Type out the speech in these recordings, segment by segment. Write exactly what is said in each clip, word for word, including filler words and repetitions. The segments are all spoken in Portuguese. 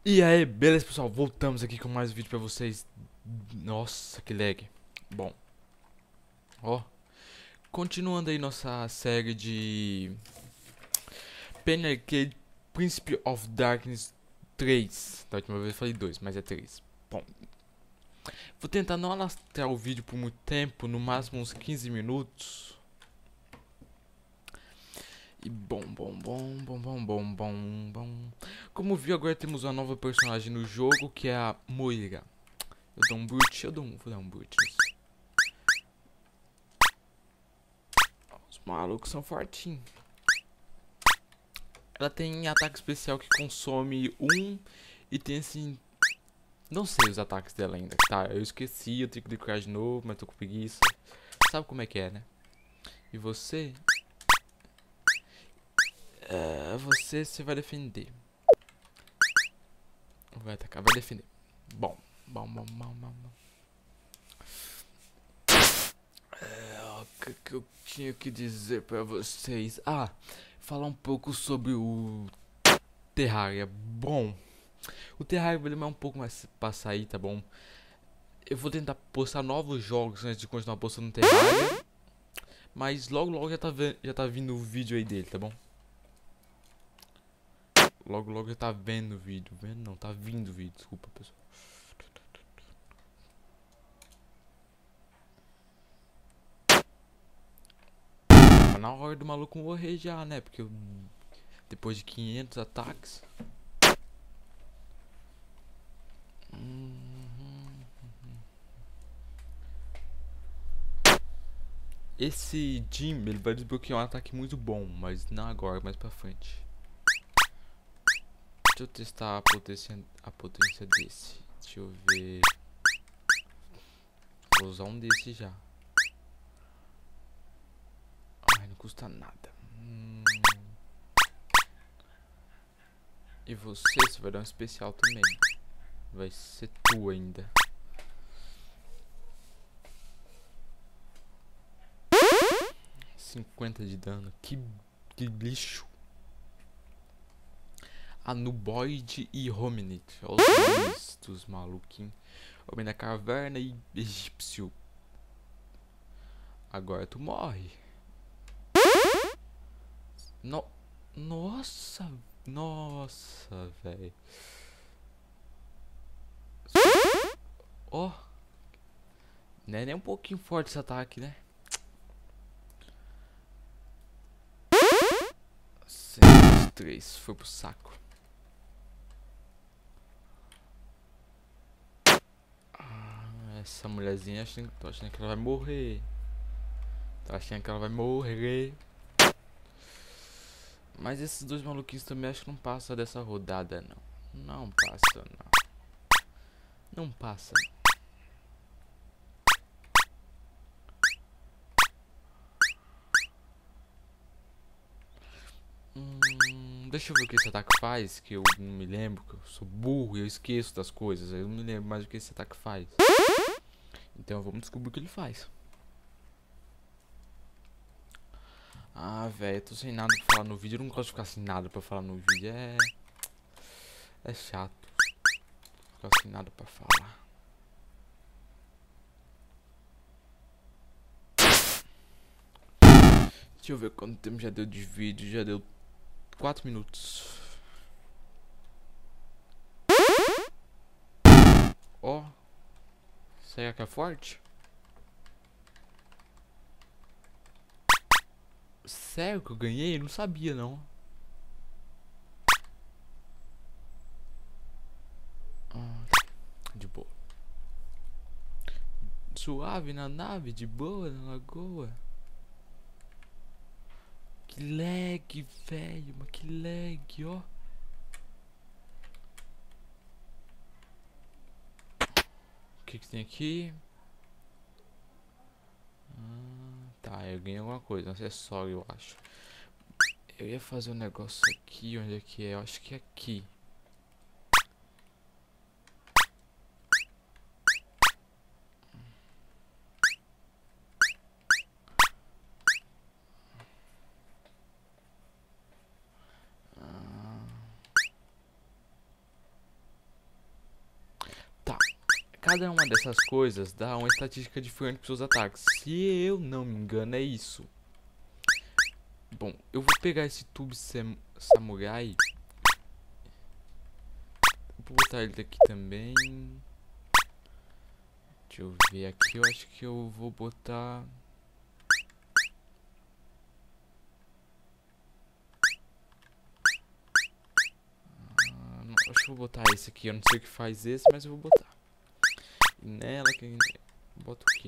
E aí, beleza pessoal, voltamos aqui com mais um vídeo pra vocês. Nossa, que lag. Bom, ó, continuando aí nossa série de Penny Arcade Principle of Darkness três. Da última vez eu falei dois, mas é três. Bom, vou tentar não alastrar o vídeo por muito tempo, no máximo uns quinze minutos. E bom, bom, bom, bom, bom, bom, bom, bom. Como viu, agora temos uma nova personagem no jogo, que é a Moira. Eu dou um boot, eu dou um, vou dar um boot. Os malucos são fortinhos. Ela tem ataque especial que consome um e tem assim... Não sei os ataques dela ainda. Tá, eu esqueci, eu tenho que decorar de novo, mas tô com preguiça. Sabe como é que é, né? E você... Uh, você, você vai defender. Vai atacar, vai defender. Bom, bom, bom, bom, bom, bom. É, o que, que eu tinha que dizer pra vocês? Ah, falar um pouco sobre o Terraria. Bom, o Terraria vai demorar um pouco mais pra sair, tá bom? Eu vou tentar postar novos jogos antes de continuar postando no Terraria. Mas logo logo já tá, já tá vindo o vídeo aí dele, tá bom? Logo logo já tá vendo o vídeo. Vendo não, tá vindo o vídeo, desculpa pessoal. Tá na hora do maluco morrer já, né? Porque eu, depois de quinhentos ataques... Esse Jim, ele vai desbloquear um ataque muito bom, mas não agora, mais pra frente. Deixa eu testar a potência, a potência desse. Deixa eu ver. Vou usar um desse já. Ai, não custa nada. Hum. E você, você vai dar um especial também. Vai ser tu ainda. cinquenta de dano. Que, que lixo. Anuboid e Hominid. Olha os nomes dos maluquinhos. Homem da caverna e egípcio. Agora tu morre. No... Nossa. Nossa, velho. Ó. Oh. Não é nem um pouquinho forte esse ataque, né? cento e três. Foi pro saco. Ah, essa mulherzinha, achando, tô achando que ela vai morrer. Tô achando que ela vai morrer. Mas esses dois maluquinhos também acho que não passa dessa rodada, não. Não passa, não. Não passa. Hum, deixa eu ver o que esse ataque faz, que eu não me lembro, que eu sou burro e eu esqueço das coisas. Eu não me lembro mais o que esse ataque faz. Então vamos descobrir o que ele faz. Ah, velho, eu tô sem nada pra falar no vídeo. Eu não gosto de ficar sem nada pra falar no vídeo. É... É chato. Ficar sem nada pra falar. Deixa eu ver quanto tempo já deu de vídeo. Já deu quatro minutos. Ó. Oh, será que é forte? Sério que eu ganhei? Eu não sabia, não. Ah, de boa. Suave na nave, de boa na lagoa. Que lag, velho. Mas que lag, ó. O que que tem aqui? Ah, tá, eu ganhei alguma coisa. Um acessório, eu acho. Eu ia fazer um negócio aqui. Onde é que é? Eu acho que é aqui. cada uma dessas coisas dá uma estatística diferente para seus ataques. Se eu não me engano, é isso. Bom, eu vou pegar esse tube sam samurai. Vou botar ele daqui também. Deixa eu ver aqui. Eu acho que eu vou botar... Ah, não, acho que eu vou botar esse aqui. Eu não sei o que faz esse, mas eu vou botar. E nela que... Bota o quê?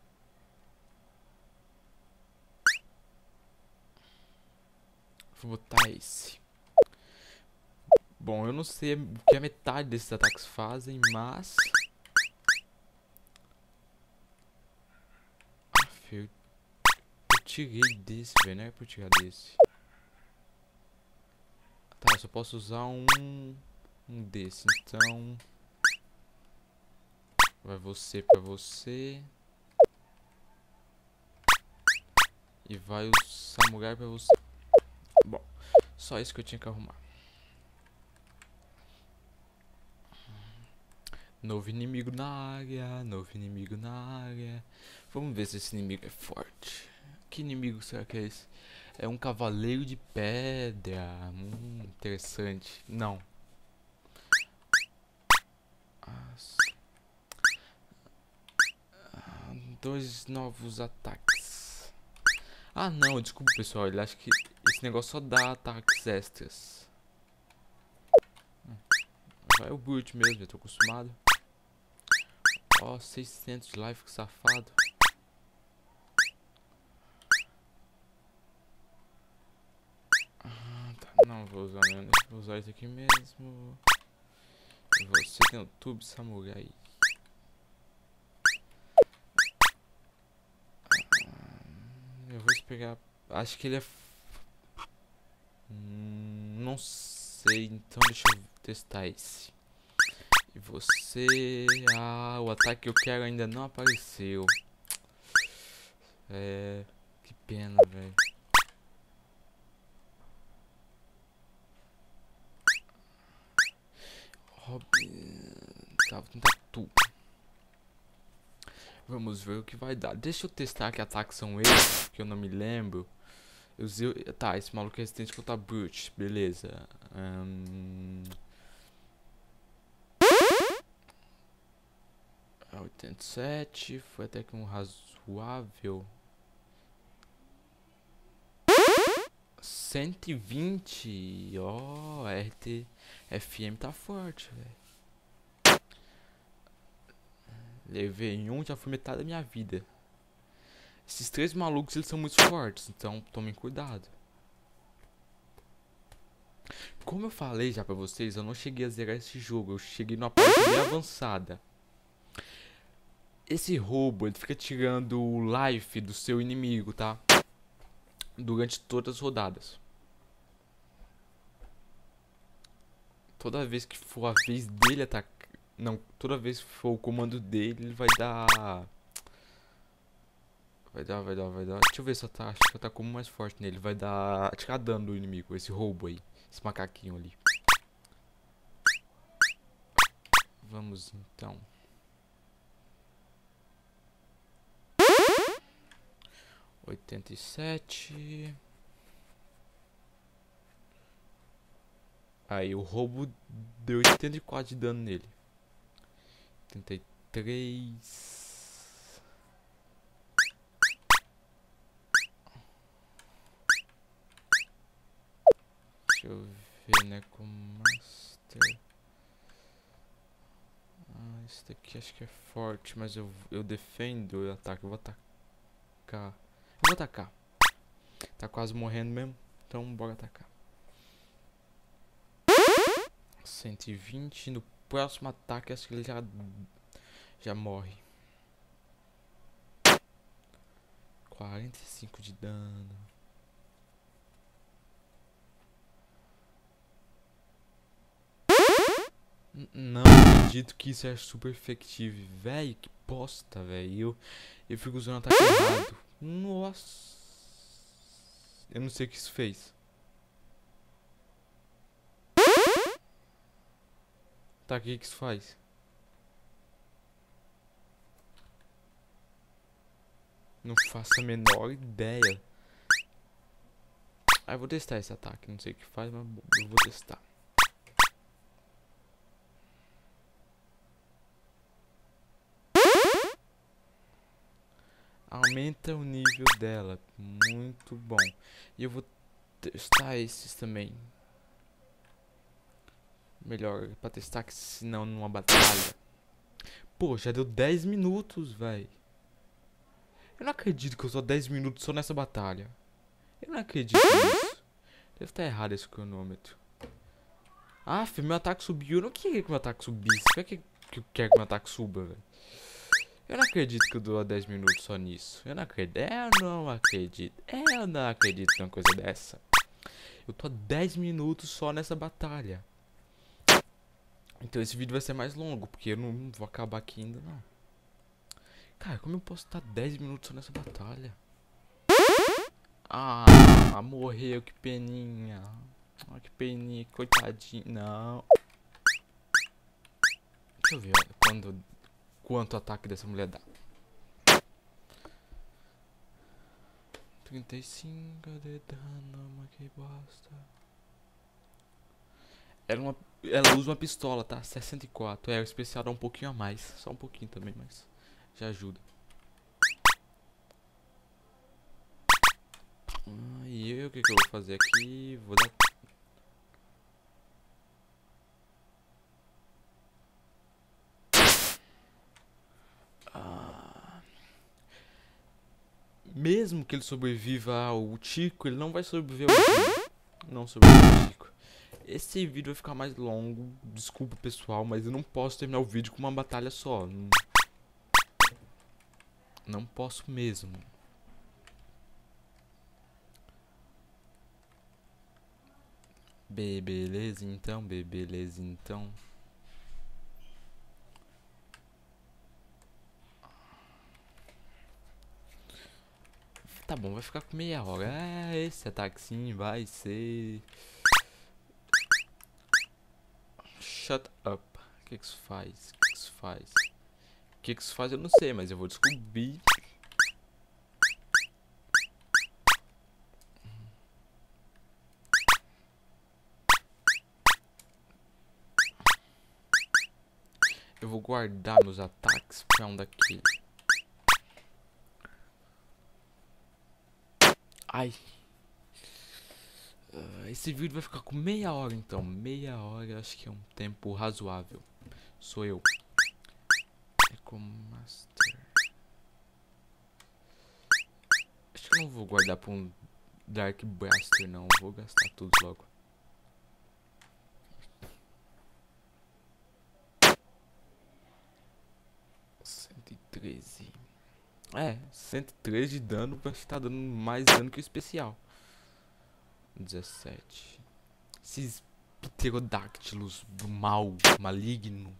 Vou botar esse. Bom, eu não sei o que a metade desses ataques fazem, mas... Aff, eu... eu tirei desse, velho. Não é pra eu tirar desse. Tá, eu só posso usar um... Um desse, então... Vai você pra você. E vai o samurai pra você. Bom, só isso que eu tinha que arrumar. Novo inimigo na área, novo inimigo na área. Vamos ver se esse inimigo é forte. Que inimigo será que é esse? É um cavaleiro de pedra. Hum, interessante. Não. As... Ah, dois novos ataques. Ah não, desculpa pessoal. Ele acha que esse negócio só dá ataques extras. É o Brute mesmo, eu tô acostumado. Ó, oh, seiscentos de life, que safado. Ah, tá. Não vou usar mesmo. Vou usar esse aqui mesmo. E você tem o tube samurai. Ah, eu vou esperar. Acho que ele é... Hum, não sei, então deixa eu testar esse. E você... Ah, o ataque que eu quero ainda não apareceu. É... Que pena, velho. Robin... Tá, vou tentar tu. Vamos ver o que vai dar. Deixa eu testar que ataques são esses, que eu não me lembro. Eu usei... Tá, esse maluco é resistente contra Brute. Beleza. Um... oitenta e sete, foi até que um razoável. cento e vinte, ó, oh, R T F M tá forte, velho. Levei um, já foi metade da minha vida. Esses três malucos, eles são muito fortes, então tomem cuidado. Como eu falei já pra vocês, eu não cheguei a zerar esse jogo, eu cheguei numa parte bem avançada. Esse roubo, ele fica tirando o life do seu inimigo, tá? Durante todas as rodadas. Toda vez que for a vez dele atacar... Não, toda vez que for o comando dele, ele vai dar... Vai dar, vai dar, vai dar... Deixa eu ver se eu tá, acho que eu tá como mais forte nele. Vai dar... Tirar dano do inimigo, esse roubo aí. Esse macaquinho ali. Vamos então... oitenta e sete. Aí o roubo deu oitenta e quatro de dano nele. oitenta e três. Deixa eu ver, né, com Master. Ah, esse daqui acho que é forte, mas eu, eu defendo, eu ataco, eu vou atacar. Eu vou atacar. Tá quase morrendo mesmo, então bora atacar. cento e vinte, no próximo ataque acho que ele já, já morre. quarenta e cinco de dano. N não acredito que isso é super efetivo, velho, que bosta, velho. Eu, eu fico usando ataque errado. Nossa. Eu não sei o que isso fez. Tá, o que que isso faz? Não faço a menor ideia. Ah, eu vou testar esse ataque. Não sei o que faz, mas eu vou testar. Aumenta o nível dela. Muito bom. E eu vou testar esses também. Melhor pra testar que senão numa batalha. Pô, já deu dez minutos, velho. Eu não acredito que eu só dez minutos só nessa batalha. Eu não acredito nisso. Deve estar errado esse cronômetro. Ah, filho, meu ataque subiu. Eu não queria que meu ataque subisse. Por que que eu quero que meu ataque suba, velho? Eu não acredito que eu dou dez minutos só nisso. Eu não acredito. Eu não acredito. Eu não acredito numa coisa dessa. Eu tô há dez minutos só nessa batalha. Então esse vídeo vai ser mais longo, porque eu não vou acabar aqui ainda, não. Cara, como eu posso estar dez minutos só nessa batalha? Ah, morreu, que peninha. Ah, que peninha, coitadinho. Não. Deixa eu ver quando, quanto o ataque dessa mulher dá. trinta e cinco de dano, mas que bosta. Ela, uma, ela usa uma pistola, tá? sessenta e quatro. É, o especial dá um pouquinho a mais. Só um pouquinho também, mas já ajuda. Ah, e eu, o que, que eu vou fazer aqui? Vou dar... Ah, mesmo que ele sobreviva ao Tico, ele não vai sobreviver ao Tico. Não sobrevive ao Tico. Esse vídeo vai ficar mais longo. Desculpa, pessoal, mas eu não posso terminar o vídeo com uma batalha só. Não, não posso mesmo. Be beleza então, be beleza então. Tá bom, vai ficar com meia hora. É, esse ataque sim vai ser... Shut up. O que que isso faz? O que que isso faz? O que que isso faz eu não sei, mas eu vou descobrir. Eu vou guardar meus ataques pra um daquele. Ai. Uh, esse vídeo vai ficar com meia hora então. Meia hora, acho que é um tempo razoável. Sou eu. Eco Master. Acho que eu não vou guardar pra um Dark Blaster não. Vou gastar tudo logo. cento e treze. É, cento e treze de dano, vai estar dando mais dano que o especial. dezessete. Esses pterodáctilos do mal, maligno.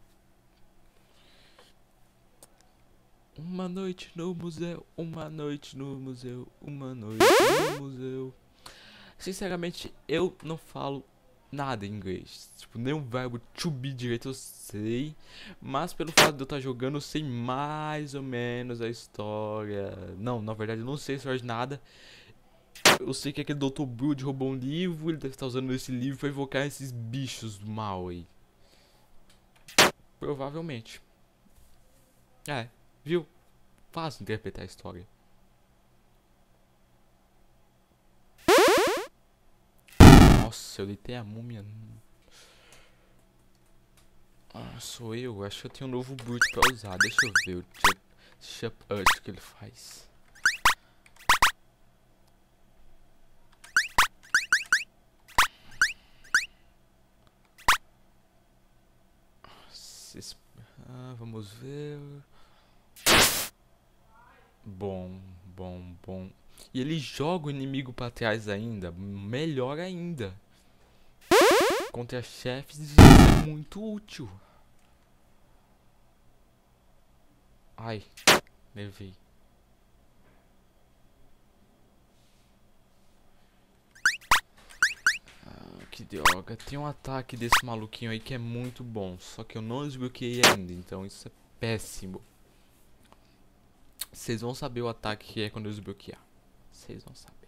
Uma noite no museu, uma noite no museu, uma noite no museu. Sinceramente, eu não falo nada em inglês. Tipo, nem o verbo to be direito eu sei. Mas pelo fato de eu estar jogando, eu sei mais ou menos a história. Não, na verdade eu não sei a história de nada. Eu sei que aquele doutor Brood roubou um livro. Ele deve estar usando esse livro pra invocar esses bichos do mal aí. Provavelmente. É, viu? Fácil interpretar a história. Nossa, eu deitei a múmia. Ah, sou eu. Acho que eu tenho um novo Brood pra usar. Deixa eu ver o Shut Up que ele faz. Ah, vamos ver. Bom, bom, bom. E ele joga o inimigo pra trás ainda. Melhor ainda. Contra chefes isso é muito útil. Ai, levei. Ah, que droga. Tem um ataque desse maluquinho aí que é muito bom. Só que eu não desbloqueei ainda. Então isso é péssimo. Vocês vão saber o ataque que é quando eu desbloquear. Vocês vão saber.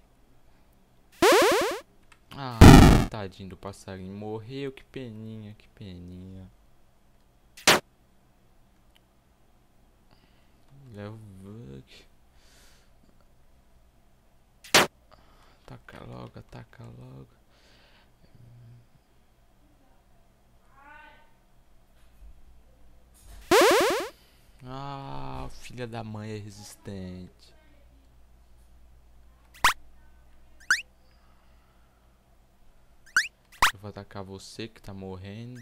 Ah, tadinho do passarinho. Morreu, que peninha, que peninha. Leva o bug. Ataca logo, ataca logo. Ah, filha da mãe é resistente. Eu vou atacar você que tá morrendo.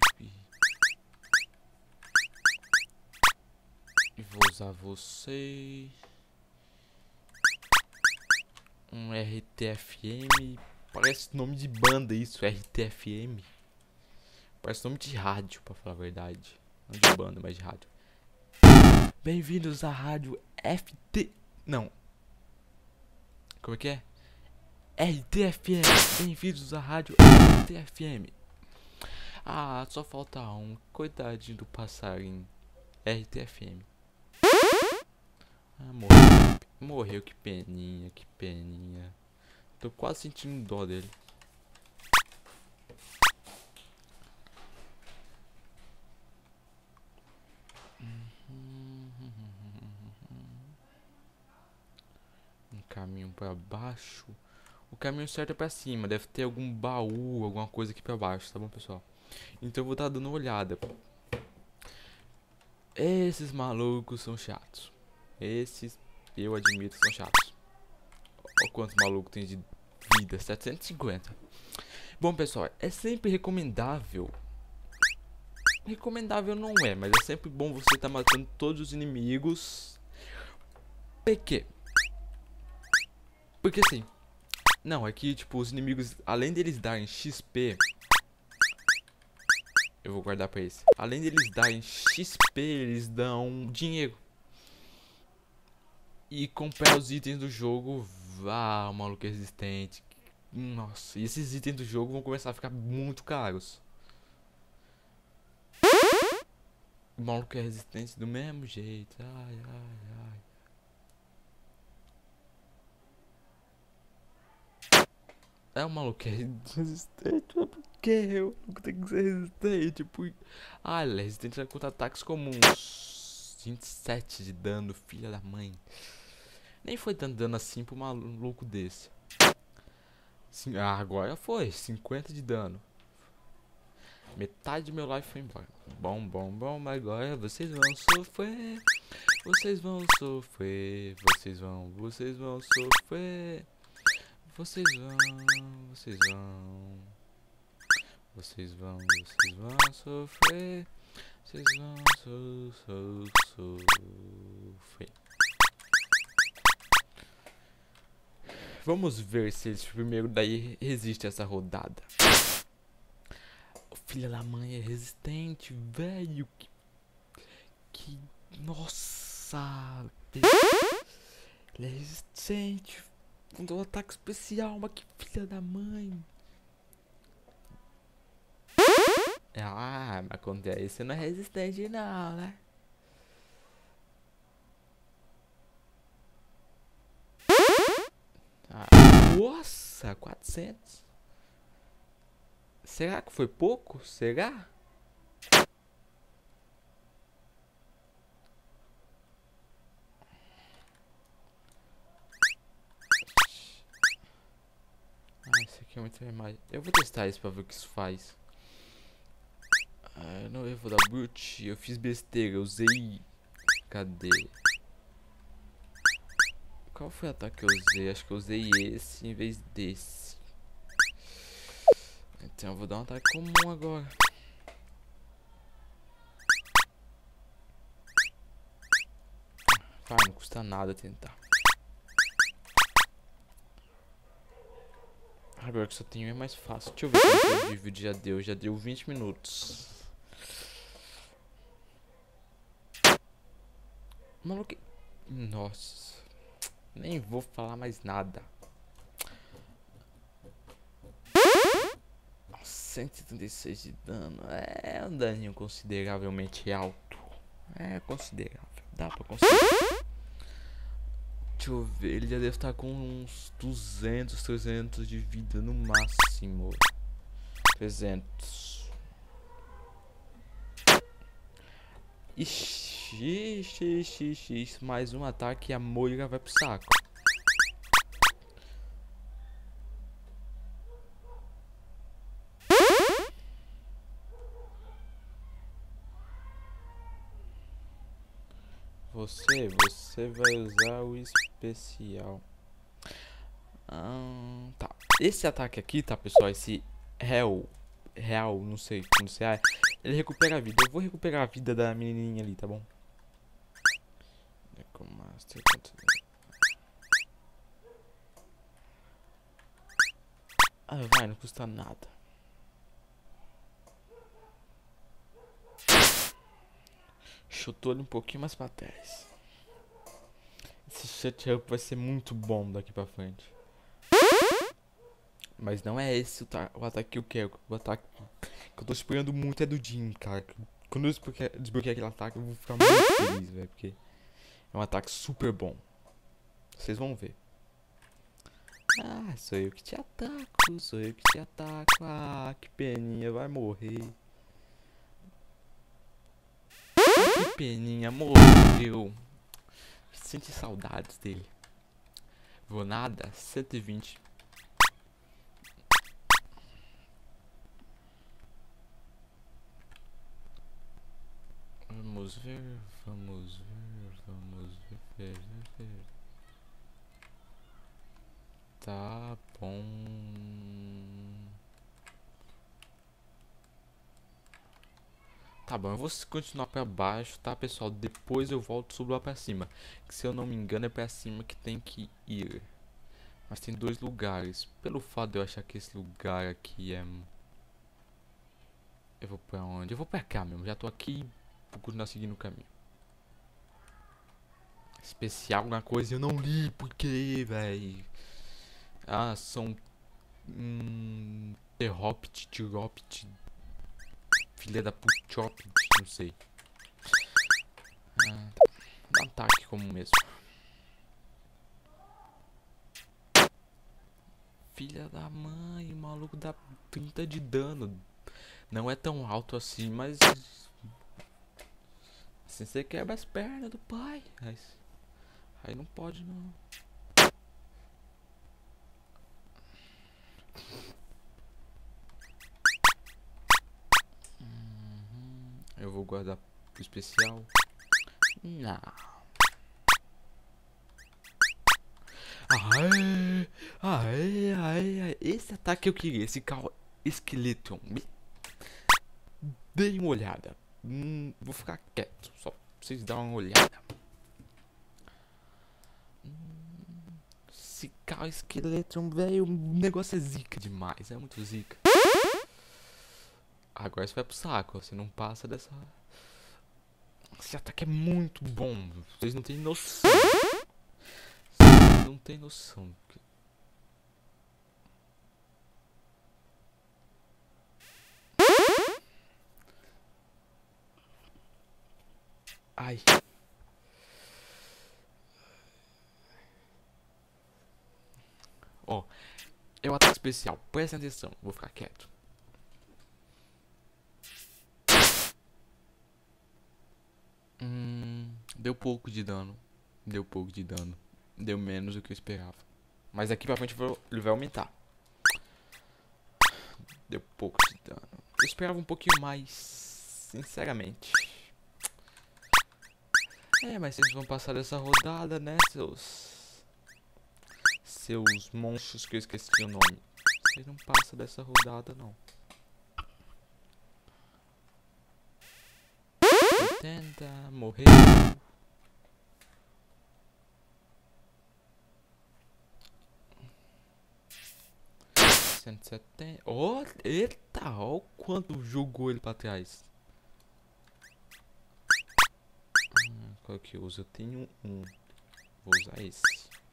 E vou usar você. Um R T F M. Parece nome de banda isso, R T F M. Parece nome de rádio, pra falar a verdade. Não de banda, mas de rádio. Bem-vindos à rádio F T... Não. Como é que é? R T F M. Bem-vindos à rádio R T F M. Ah, só falta um. Coitadinho do passarinho. R T F M. Ah, morreu. Morreu, que peninha, que peninha. Tô quase sentindo dó dele. Um caminho pra baixo. O caminho certo é pra cima. Deve ter algum baú, alguma coisa aqui pra baixo, tá bom, pessoal? Então eu vou estar dando uma olhada. Esses malucos são chatos. Esses, eu admito, são chatos. Olha quantos malucos tem de vida. setecentos e cinquenta. Bom, pessoal, é sempre recomendável. Recomendável não é, mas é sempre bom você estar matando todos os inimigos. Por quê? Porque assim... Não, é que, tipo, os inimigos, além deles darem X P... Eu vou guardar pra esse. Além deles darem X P, eles dão dinheiro. E comprar os itens do jogo... Ah, o maluco é resistente. Nossa, e esses itens do jogo vão começar a ficar muito caros. O maluco é resistente do mesmo jeito. Ai, ai, ai. É, o maluco é resistente, mas por que o maluco tem que ser resistente? Tipo, ah, ele é resistente contra ataques comuns. vinte e sete de dano, filha da mãe. Nem foi dando dano assim pro maluco desse. Sim, ah, agora foi, cinquenta de dano. Metade do meu life foi embora. Bom, bom, bom, mas agora vocês vão sofrer. Vocês vão sofrer. Vocês vão, vocês vão sofrer. Vocês vão, vocês vão, vocês vão, vocês vão sofrer, vocês vão so, so, sofrer. Vamos ver se eles primeiro daí resistem a essa rodada. O filho da mãe é resistente, velho. Que, que, nossa, ele é resistente. Mandou um ataque especial, mas que filha da mãe. Ah, mas quando é isso, você não é resistente não, né? Ah, nossa, quatrocentos. Será que foi pouco? Será? Ah, isso aqui é muita imagem. Eu vou testar isso pra ver o que isso faz. Ah, não, eu vou dar brute. Eu fiz besteira, eu usei. Cadê? Qual foi o ataque que eu usei? Acho que eu usei esse em vez desse. Então eu vou dar um ataque comum agora. Vai, não custa nada tentar. Agora que só tenho é mais fácil. Deixa eu ver quanto de vídeo já deu. Já deu vinte minutos. Maluco. Nossa. Nem vou falar mais nada. cento e trinta e seis de dano. É um daninho consideravelmente alto. É considerável. Dá pra considerar. Deixa eu ver, ele já deve estar com uns duzentos, trezentos de vida no máximo. trezentos. Ixi, ixi, ixi, ixi, mais um ataque e a Moira vai pro saco. Você, você vai usar o especial. Ah, tá. Esse ataque aqui, tá, pessoal? Esse Hell, Real, não sei como se é. Ele recupera a vida. Eu vou recuperar a vida da menininha ali, tá bom? Master, ah, vai, não custa nada. Chutou ele um pouquinho mais pra trás. Esse shut up vai ser muito bom daqui pra frente. Mas não é esse o, o ataque que eu quero. O ataque que eu tô esperando muito é do Jim, cara. Quando eu desbloquear aquele ataque, eu vou ficar muito feliz, velho. Porque é um ataque super bom. Vocês vão ver. Ah, sou eu que te ataco. Sou eu que te ataco. Ah, que peninha, vai morrer. Ah, que peninha, morreu. Senti saudades dele. Vou nada, cento e vinte. Vamos ver, vamos ver, vamos ver, ver, ver. Tá bom. Tá bom, eu vou continuar pra baixo, tá, pessoal? Depois eu volto subir lá pra cima. Que, se eu não me engano, é pra cima que tem que ir. Mas tem dois lugares. Pelo fato de eu achar que esse lugar aqui é... Eu vou pra onde? Eu vou pra cá mesmo. Já tô aqui. Vou continuar seguindo o caminho. Especial alguma coisa eu não li. Por quê, véi? Ah, são... Hum... Terropt, Tiropt... Filha da Puchop, não sei. Ah, tá. Dá um ataque como mesmo. Filha da mãe, o maluco dá trinta de dano. Não é tão alto assim, mas... Assim você quebra as pernas do pai. Aí, aí não pode não. Uhum. Eu vou guardar pro especial. Não. Aê, aê, aê, aê. Esse ataque eu queria. Esse carro Skeleton. Dei uma olhada. Hum, vou ficar quieto. Só pra vocês darem uma olhada. Hum, esse carro Skeleton, velho. O negócio é zica demais. É muito zica. Agora você vai pro saco. Você não passa dessa... Esse ataque é muito bom. Vocês não têm noção. Vocês não têm noção. Ai. Ó. Oh, é o ataque especial. Presta atenção. Vou ficar quieto. Hum, deu pouco de dano. Deu pouco de dano. Deu menos do que eu esperava. Mas daqui pra frente ele vai aumentar. Deu pouco de dano. Eu esperava um pouquinho mais. Sinceramente. É, mas vocês vão passar dessa rodada, né, seus... Seus monstros que eu esqueci o nome. Vocês não passam dessa rodada, não. oitenta, morreu. cento e setenta. Oh, eita, ó o quanto jogou ele pra trás. Hum, qual que eu uso? Eu tenho um. Vou usar esse.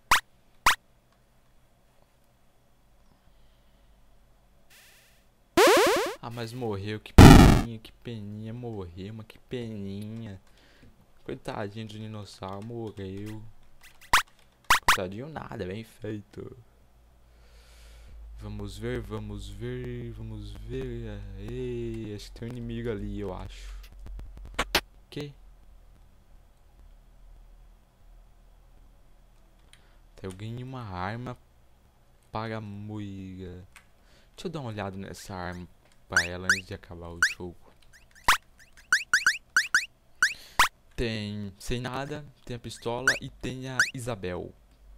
Ah, mas morreu. Que peninha, que peninha. Morreu, mas que peninha. Coitadinho do dinossauro, morreu. Tadinho nada, bem feito. Vamos ver, vamos ver, vamos ver. Ei, acho que tem um inimigo ali, eu acho. Que? Tem alguém em uma arma para moiga. Deixa eu dar uma olhada nessa arma pra ela antes de acabar o jogo. Tem sem nada, tem a pistola e tem a Isabel.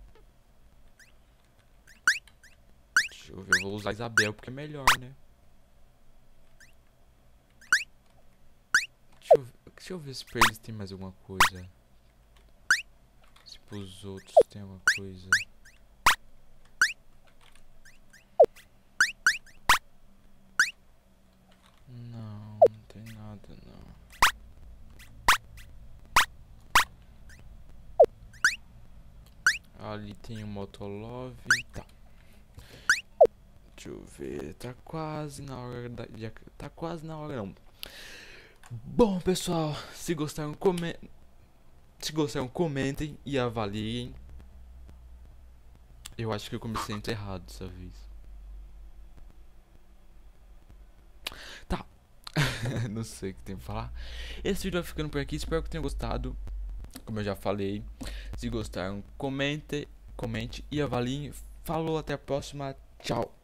Deixa eu ver, eu vou usar a Isabel porque é melhor, né? Deixa eu, deixa eu ver se pra eles tem mais alguma coisa. Se pros outros tem alguma coisa. Não, não tem nada não. Ali tem um Motolove, tá. Deixa eu ver, tá quase na hora da, de, tá quase na hora não. Bom, pessoal, se gostaram, come, se gostaram, comentem e avaliem. Eu acho que eu comecei muito errado dessa vez. Tá. Não sei o que tem pra falar. Esse vídeo vai ficando por aqui, espero que tenham gostado. Como eu já falei, se gostaram, comente, comente e avaliem. Falou, até a próxima, tchau.